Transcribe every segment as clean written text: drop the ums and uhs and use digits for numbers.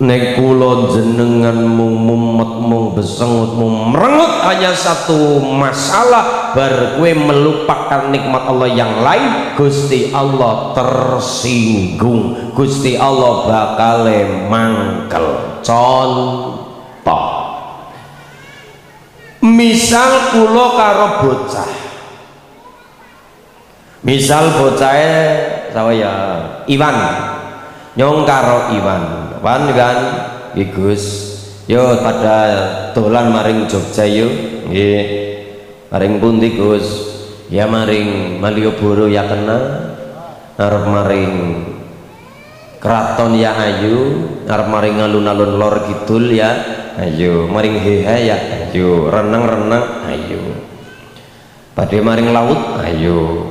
nek kula jenengan mung mumet mung besengut mung merengut hanya satu masalah bar kowe melupakan nikmat Allah yang lain, Gusti Allah tersinggung, Gusti Allah bakal mangkel. Contoh misal kula karo bocah, misal bocahnya saya Iwan nyong karo Iwan kan Gus yo pada dolan maring Jogja yo nggih maring pundi Gus ya maring Malioboro ya kena arep maring Keraton ya ayu arep maring alun-alun lor kidul ya ayo maring heha ya ayo renang-renang ayo badhe maring laut ayo.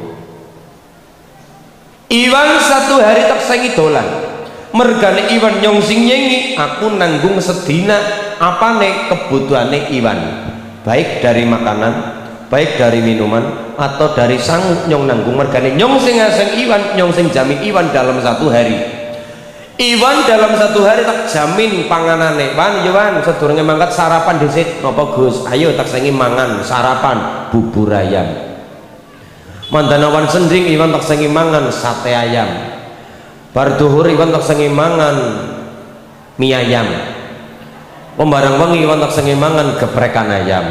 Iwan satu hari tak sengi dolan mergane Iwan nyong sing nyengi aku nanggung sedina apane kebutuhane Iwan baik dari makanan baik dari minuman atau dari sangu nyong nanggung mergane nyong sing ngaseng Iwan nyong sing jamin Iwan dalam satu hari. Iwan dalam satu hari tak jamin panganane Wan Iwan sedurunge mangkat sarapan dhisik napa Gus ayo tak sengi mangan sarapan bubur ayam mandanawan sendring Iwan tak sengi mangan sate ayam bar duhur Iwan tak sengi mangan mie ayam pembarang wengi Iwan tak sengi mangan geprekan ayam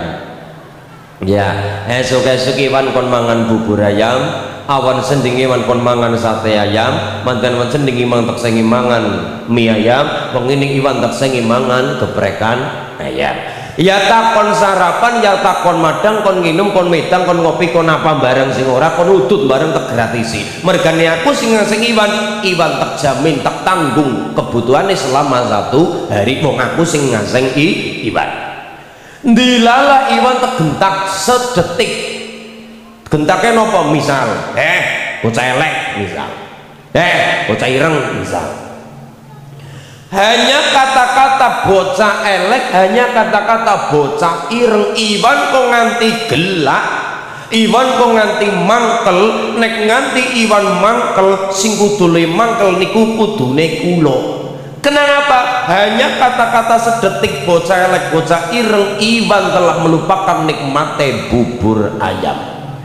ya esuk-esuk Iwan kon mangan bubur ayam awan sending Iwan kon mangan sate ayam mantan sending Iwan tak sengi mangan mie ayam wengi Iwan tak sengi mangan geprekan ayam. Ya takon sarapan ya takon madang kon nginum kon medang kon ngopi kon apa bareng sing ora kon udut bareng tak gratisi mergane aku sing ngaseng Iwan tak jamin tak tanggung kebutuhannya selama satu hari wong aku sing ngaseng Iwan dilala Iwan tak gentak sedetik gentaknya nopo misal bocah elek misal bocah ireng misal hanya kata-kata bocah elek hanya kata-kata bocah ireng Iwan kok nganti gelak Iwan kok nganti mangkel nek nganti Iwan mangkel sing kudune mangkel niku kudune kula kenapa hanya kata-kata sedetik bocah elek bocah ireng Iwan telah melupakan nikmate bubur ayam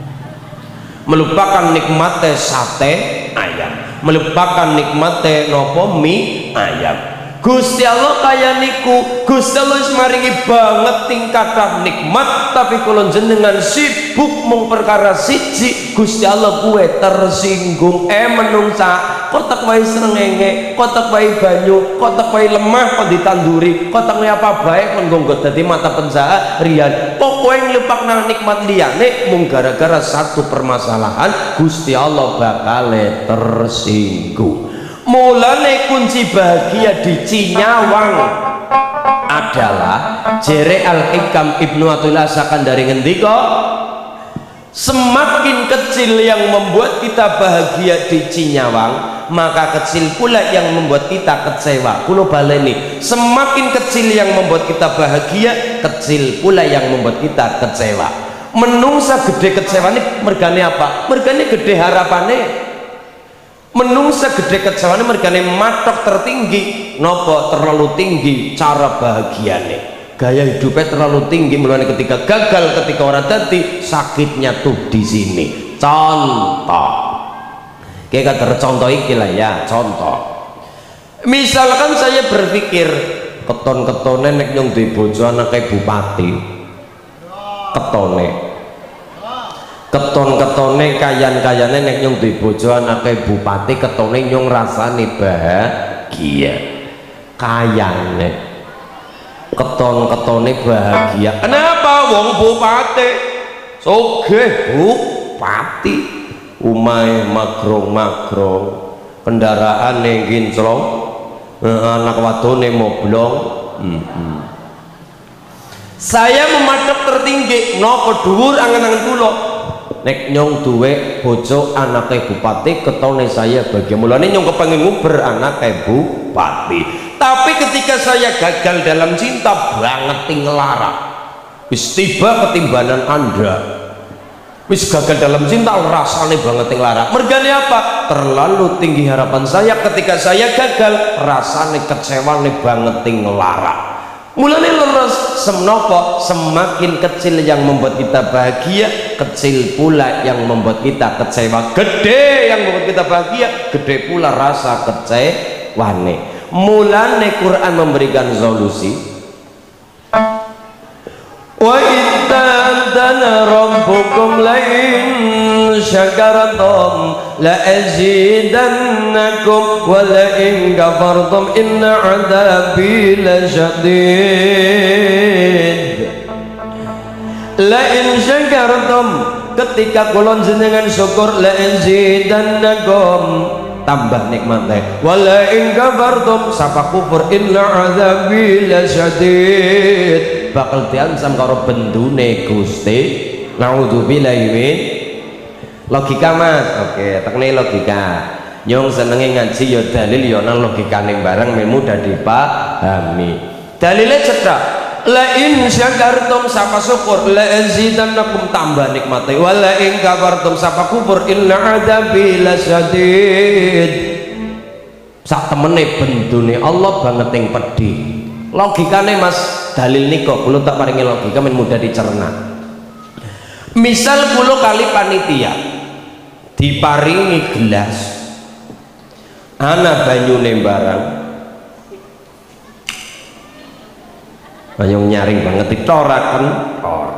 melupakan nikmate sate ayam melupakan nikmate nopo mie ayam. Gusti Allah kaya niku Gusti Allah maringi banget tingkatan nikmat tapi kalau jenengan sibuk mung perkara siji Gusti Allah kue tersinggung menungsa kotak wae srengenge kotak wae banyu kotak wae lemah kok ditanduri kotak wae apa baik kon nggo dadi mata pencaharian kok kowe nglupakna nikmat liyane mung gara-gara satu permasalahan Gusti Allah bakale tersinggung. Mulane kunci bahagia di Cinyawang adalah jere Al-Hikam Ibnu Athaillah Sakandari ngendika semakin kecil yang membuat kita bahagia di Cinyawang maka kecil pula yang membuat kita kecewa. Kulo baleni semakin kecil yang membuat kita bahagia kecil pula yang membuat kita kecewa. Menungsa gede kecewane mergane apa? Mergane gede harapane menungsa gede kecewane mergane matok tertinggi nopo terlalu tinggi cara bahagiane gaya hidupnya terlalu tinggi mulane ketika gagal ketika orang dadi sakitnya tuh di sini. Contoh kayak contoh iki lah ya contoh misalkan saya berpikir keton-ketone nek nyong duwe bojo anake bupati keton-ketone kayan-kayane nek nyong duwe bojo anake bupati ketone nyong rasane bahagia kayane keton-ketone bahagia kenapa wong bupati sugih bupati umahe magrong-magrong kendaraane kinclong anak wadone moblong saya mematok tertinggi nopo dhuwur angen-angen kula nek nyong duwe bojo anake bupati ketone saya bahagia mulane nyong kepengin nguber anake bupati tapi ketika saya gagal dalam cinta banget ngelarak wis tiba ketimbanan Anda wis gagal dalam cinta rasane banget yang lara. Mergane apa? Terlalu tinggi harapan saya, ketika saya gagal rasane kecewane banget yang lara. Mulane leres semenopo, semakin kecil yang membuat kita bahagia, kecil pula yang membuat kita kecewa. Gede yang membuat kita bahagia, gede pula rasa kecewane. Mulane Quran memberikan solusi. Wa itta'adana rabbukum la'in syakartum la'azidannakum wa la'in kafartum inna 'adzabi lasyadid. La'in syakartum, ketika kula jenengan syukur, la'azidannakum, tambah nikmatnya. Wala in kafartum, sapa kufur, inna 'adzabi lasyadid, bakal diancam karo bendune Gusti. Naudzubillahi min. Logika Mas, oke, tekne logika. Nyong senenge ngaji ya dalil ya nang logikane bareng mudah dipahami. Dalile cedhak. La in syakartum, sapa syukur, la azidannakum, tambah nikmate. Wala in kafartum, sapa kufur, inna 'adzabi lasyadid, sak temene bendune Allah banget yang pedih. Logikane Mas, dalil niko kulo tak paringi logika men mudah dicerna. Misal kulo kali panitia diparingi gelas ana banyune barang, banyak nyaring banget ditoraken or.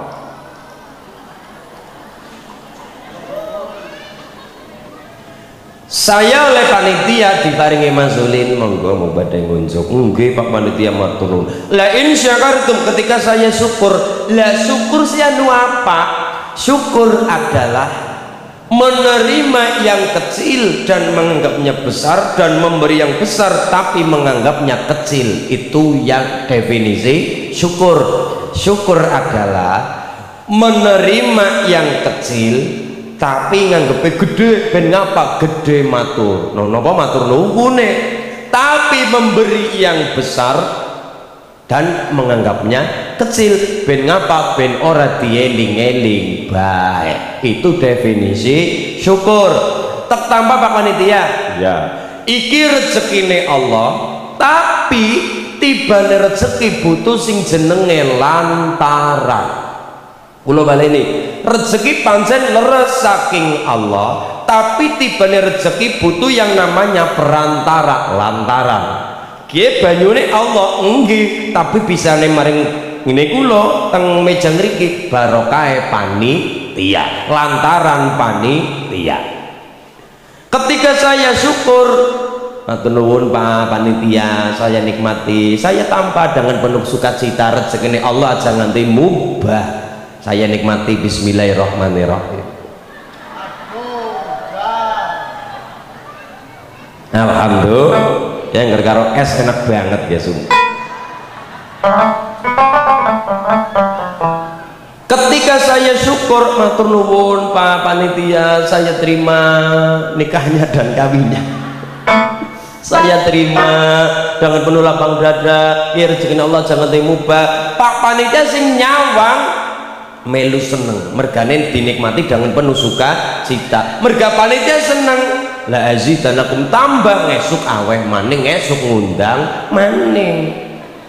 Saya oleh panitia diparingi mazulin, monggo mau badai ngunjuk. Nggih Pak panitia matur nuwun. La in syakartum, ketika saya syukur, la syukur sia nu apa? Syukur adalah menerima yang kecil dan menganggapnya besar, dan memberi yang besar tapi menganggapnya kecil. Itu yang definisi syukur. Syukur adalah menerima yang kecil tapi nganggepnya gede. Ben ngapa gede matur napa matur nuwune, tapi memberi yang besar dan menganggapnya kecil. Ben ngapa? Ben ora dieling-eling baik. Itu definisi syukur. Tak tambah Pak panitia ya, iki rezekine Allah, tapi tibane rezeki butuh sing jenenge lantaran. Kula baleni, rezeki pancen leres saking Allah, tapi tibane rezeki butuh yang namanya perantara, lantaran. Kiye banyune Allah nggih, tapi bisane maring ngene kula teng meja ngriki barokah panitia, lantaran panitia. Ketika saya syukur, matur nuwun Pak panitia, saya nikmati, saya tanpa dengan penuh sukacita, rezekine Allah aja nganti mubah. Saya nikmati, bismillahirrahmanirrahim. Alhamdulillah, yang karo es enak banget ya sumpah. Ketika saya syukur, matur nuwun Pak panitia, saya terima nikahnya dan kawinnya. Saya terima dengan penuh lapang dada. Ya rezeki Allah jangan timubah. Pak panitia sing nyawang melu seneng, mergane dinikmati dengan penuh sukacita. Merga panitia seneng, la azidanakum, tambah ngesuk aweh maning, ngesuk ngundang maning.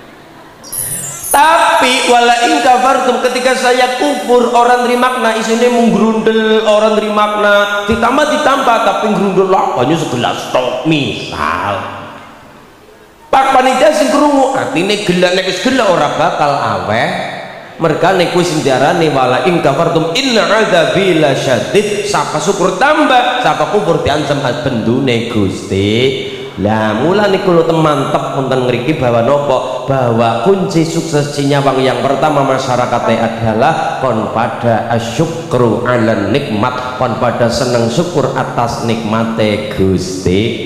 Tapi wala in kafartum, ketika saya kufur, orang terima makna isine munggrundel, orang terima makna ditambah tapi ngrundel lakanya segelas tok misal. Pak panitia sing krungu atine gelak, nek wis gelak ora bakal aweh. Mereka niku sing diarani wala in kafartum inna adzabi lasyadid, sapa syukur tambah, sapa kufur diancam bendune Gusti. Lah mulane kula mantep wonten ngriki bahwa nopo, bahwa kunci sukses Cinyawang yang pertama masyarakatnya adalah kon pada asyukru ala nikmat, kon pada seneng syukur atas nikmate Gusti.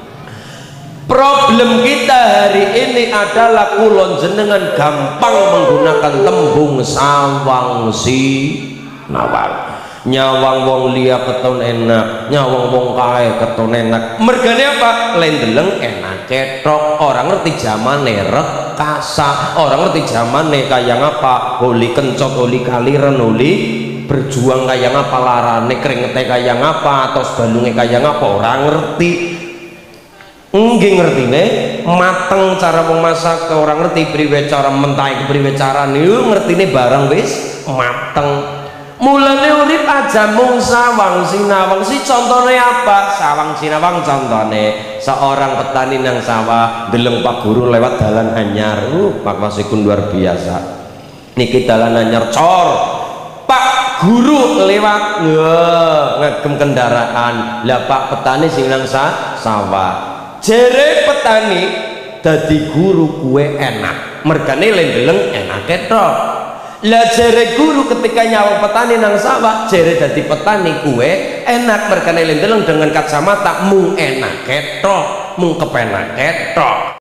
Problem kita hari ini adalah kulon jenengan gampang menggunakan tembung sawang si nawang. Nyawang wong liya keton enak, nyawang wong kae keton enak. Mergane apa? Lendeleng enak cetok. Orang ngerti zamane rekasa, orang ngerti zamane kaya ngapa, holi kencot, holi kaliren, holi berjuang kayak ngapa, larane keringetnya kayak ngapa, atau balungnya kayak ngapa, orang ngerti. Nggih ngertine mateng cara memasak, orang ngerti priwe cara mentai, priwe cara niku ngertine barang wis mateng. Mulane urip aja mung sawang sinawang. Si contohnya apa? Sawang sinawang contohnya seorang petani nang sawah deleng Pak Guru lewat dalan anyar. Pak Masikun luar biasa. Niki dalan anyar cor. Pak Guru lewat ngegem kendaraan. Lah Pak petani sing nang sawah. Jere petani dadi guru kue enak. Mergane lendeleng enake tok. Lah jere guru ketika nyawa petani nang sawah, jere dadi petani kue enak, mergane lendeleng dengan kacamata mung enak ketok, mung kepenak ketok.